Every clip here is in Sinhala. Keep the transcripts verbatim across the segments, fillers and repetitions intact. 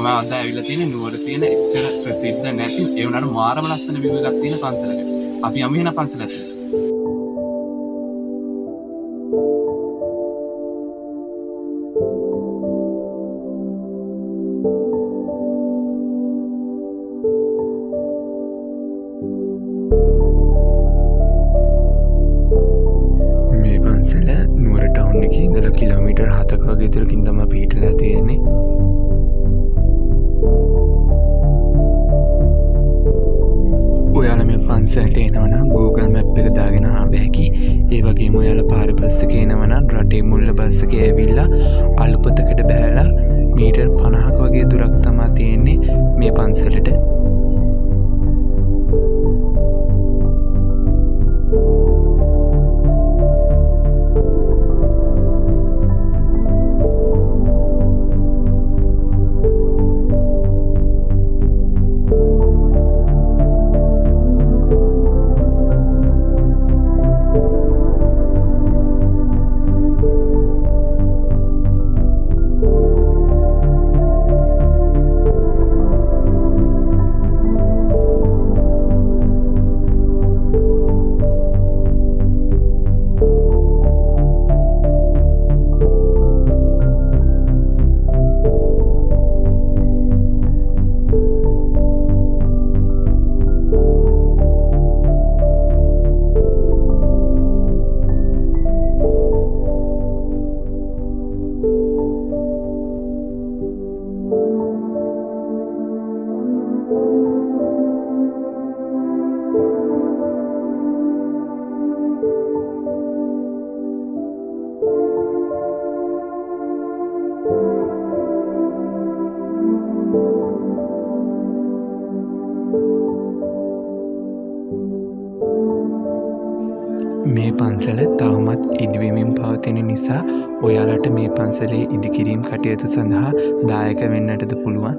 මම අද ඇවිල්ලා තියෙන නුවර තියෙන එච්චර ප්‍රසිද්ධ නැති ඒ වුණාට මාරම ලස්සන view එකක් තියෙන පන්සලකට. අපි යමු එහෙනම් පන්සල ඇතුළට. මේ පන්සල නුවර ටවුන් එකේ ඉඳලා කිලෝමීටර් හතක වගේ දුරකින් තමයි පිහිටලා තියෙන්නේ. ඔයාලා මේ පන්සලට එනවනම් Google Map එක දාගෙන ආව හැකි. ඒ වගේම ඔයාලා පාරේ බස් එකේ එනවනම් රටේ මුල්ල බස් එකේ ඇවිල්ලා අලුපතකට බෑලා මීටර් පනහක වගේ දුරක් තමයි තියෙන්නේ මේ පන්සලට. මේ පන්සල තවමත් ඉදිවෙමින් පවතින නිසා ඔයාලට මේ පන්සලේ ඉදිකිරීම් කටයුතු සඳහා දායක වෙන්නටද පුළුවන්.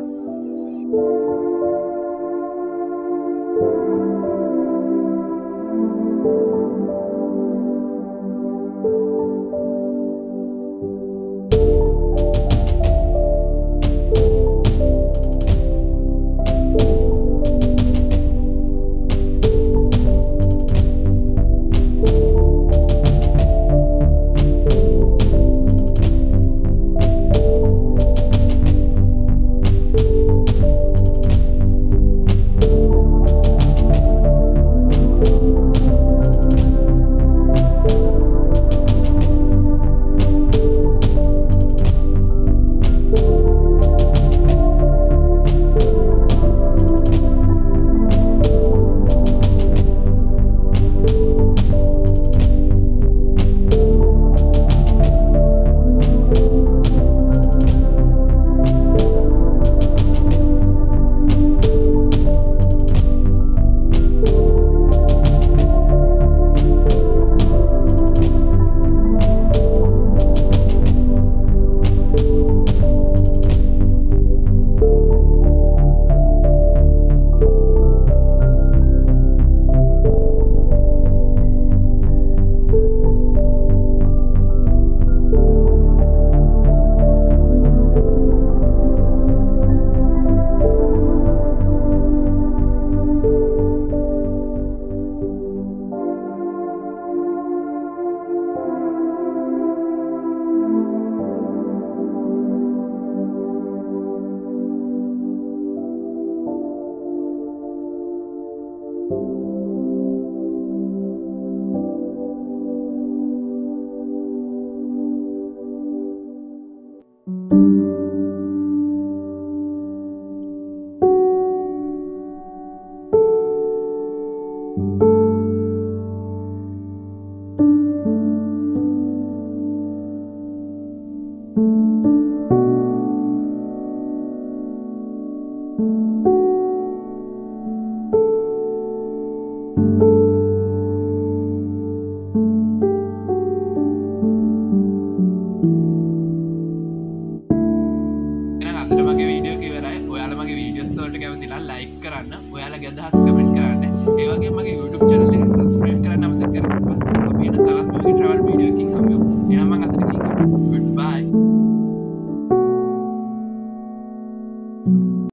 like කරන්න ඔයාලගේ අදහස් කමෙන්ට් කරන්න ඒ වගේම මගේ YouTube channel එක subscribe කරන්න අමතක කරන්න අපි එන තවත් මගේ travel video එකකින් හම්බෙමු එහෙනම් මම අදට ගිහින් goodbye